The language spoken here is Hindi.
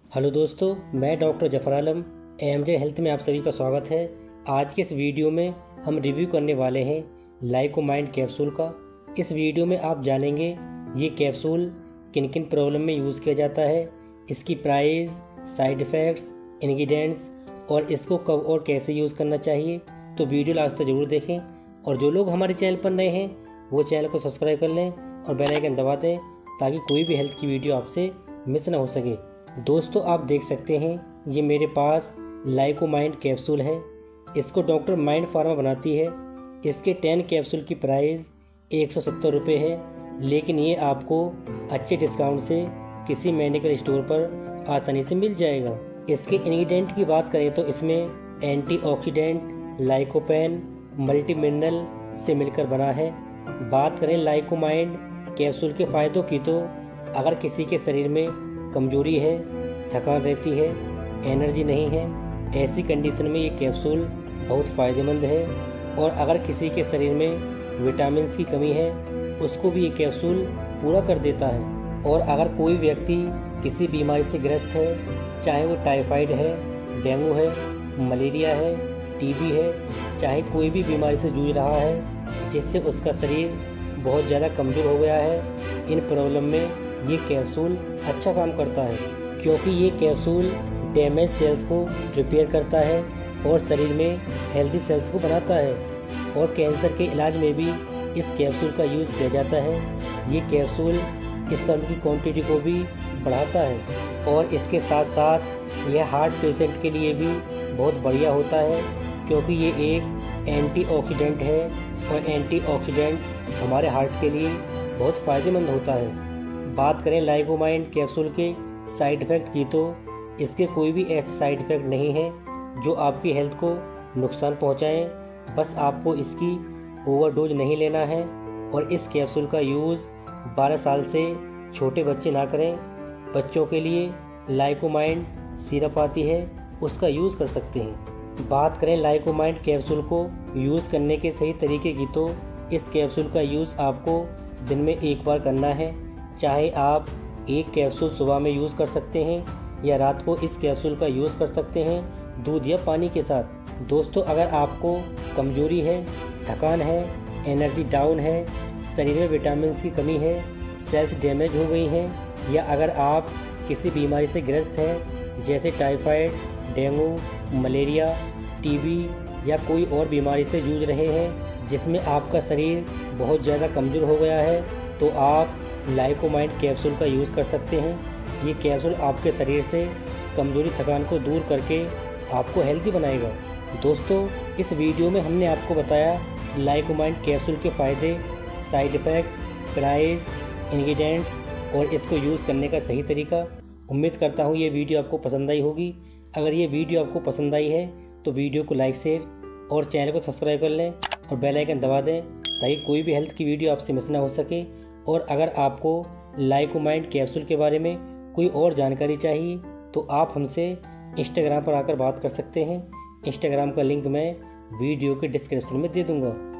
हेलो दोस्तों, मैं doctor Zafar Alam AMJ health में आप सभी का स्वागत है। आज के इस वीडियो में हम रिव्यू करने वाले हैं लाइकोमाइंड कैप्सूल का। इस वीडियो में आप जानेंगे ये कैप्सूल किन किन प्रॉब्लम में यूज़ किया जाता है, इसकी प्राइस, साइड इफ़ेक्ट्स, इंग्रेडिएंट्स और इसको कब और कैसे यूज़ करना चाहिए। तो वीडियो लास्ट तक ज़रूर देखें और जो लोग हमारे चैनल पर नए हैं वो चैनल को सब्सक्राइब कर लें और बेल आइकन दबा दें ताकि कोई भी हेल्थ की वीडियो आपसे मिस ना हो सके। दोस्तों, आप देख सकते हैं ये मेरे पास लाइकोमाइंड कैप्सूल है। इसको डॉक्टर माइंड फार्मा बनाती है। इसके 10 कैप्सूल की प्राइस 170 रुपये है, लेकिन ये आपको अच्छे डिस्काउंट से किसी मेडिकल स्टोर पर आसानी से मिल जाएगा। इसके इंग्रेडिएंट की बात करें तो इसमें एंटीऑक्सीडेंट लाइकोपेन मल्टी मिनरल से मिलकर बना है। बात करें लाइकोमाइंड कैप्सूल के फ़ायदों की तो अगर किसी के शरीर में कमजोरी है, थकान रहती है, एनर्जी नहीं है, ऐसी कंडीशन में ये कैप्सूल बहुत फ़ायदेमंद है। और अगर किसी के शरीर में विटामिन की कमी है उसको भी ये कैप्सूल पूरा कर देता है। और अगर कोई व्यक्ति किसी बीमारी से ग्रस्त है, चाहे वो टाइफाइड है, डेंगू है, मलेरिया है, टीबी है, चाहे कोई भी बीमारी से जूझ रहा है जिससे उसका शरीर बहुत ज़्यादा कमज़ोर हो गया है, इन प्रॉब्लम में ये कैप्सूल अच्छा काम करता है, क्योंकि ये कैप्सूल डैमेज सेल्स को रिपेयर करता है और शरीर में हेल्दी सेल्स को बनाता है। और कैंसर के इलाज में भी इस कैप्सूल का यूज़ किया जाता है। ये कैप्सूल स्पर्म की क्वांटिटी को भी बढ़ाता है और इसके साथ साथ यह हार्ट पेशेंट के लिए भी बहुत बढ़िया होता है, क्योंकि ये एक एंटीऑक्सीडेंट है और एंटीऑक्सीडेंट हमारे हार्ट के लिए बहुत फ़ायदेमंद होता है। बात करें लाइकोमाइंड कैप्सूल के साइड इफ़ेक्ट की तो इसके कोई भी ऐसे साइड इफ़ेक्ट नहीं है जो आपकी हेल्थ को नुकसान पहुंचाएं। बस आपको इसकी ओवरडोज नहीं लेना है। और इस कैप्सूल का यूज़ 12 साल से छोटे बच्चे ना करें। बच्चों के लिए लाइकोमाइंड सिरप आती है, उसका यूज़ कर सकते हैं। बात करें लाइकोमाइंड कैप्सूल को यूज़ करने के सही तरीके की तो इस कैप्सूल का यूज़ आपको दिन में एक बार करना है। चाहे आप एक कैप्सूल सुबह में यूज़ कर सकते हैं या रात को इस कैप्सूल का यूज़ कर सकते हैं दूध या पानी के साथ। दोस्तों, अगर आपको कमजोरी है, थकान है, एनर्जी डाउन है, शरीर में विटामिन की कमी है, सेल्स डैमेज हो गई हैं, या अगर आप किसी बीमारी से ग्रस्त हैं जैसे टाइफाइड, डेंगू, मलेरिया, टीबी या कोई और बीमारी से जूझ रहे हैं जिसमें आपका शरीर बहुत ज़्यादा कमज़ोर हो गया है, तो आप लाइकोमाइंड कैप्सूल का यूज़ कर सकते हैं। ये कैप्सूल आपके शरीर से कमजोरी, थकान को दूर करके आपको हेल्दी बनाएगा। दोस्तों, इस वीडियो में हमने आपको बताया लाइकोमाइंड कैप्सूल के फ़ायदे, साइड इफ़ेक्ट, प्राइस, इंग्रेडिएंट्स और इसको यूज़ करने का सही तरीका। उम्मीद करता हूँ ये वीडियो आपको पसंद आई होगी। अगर ये वीडियो आपको पसंद आई है तो वीडियो को लाइक, शेयर और चैनल को सब्सक्राइब कर लें और बेल आइकन दबा दें ताकि कोई भी हेल्थ की वीडियो आपसे मिस ना हो सके। और अगर आपको लाइकोमाइंड कैप्सूल के बारे में कोई और जानकारी चाहिए तो आप हमसे इंस्टाग्राम पर आकर बात कर सकते हैं। इंस्टाग्राम का लिंक मैं वीडियो के डिस्क्रिप्शन में दे दूँगा।